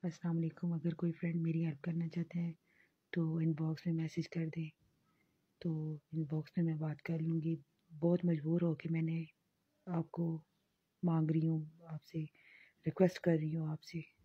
अस्सलाम वालेकुम। अगर कोई फ्रेंड मेरी हेल्प करना चाहते हैं तो इनबॉक्स में मैसेज कर दें, तो इनबॉक्स में मैं बात कर लूँगी। बहुत मजबूर हो के मैंने आपको मांग रही हूँ, आपसे रिक्वेस्ट कर रही हूँ आपसे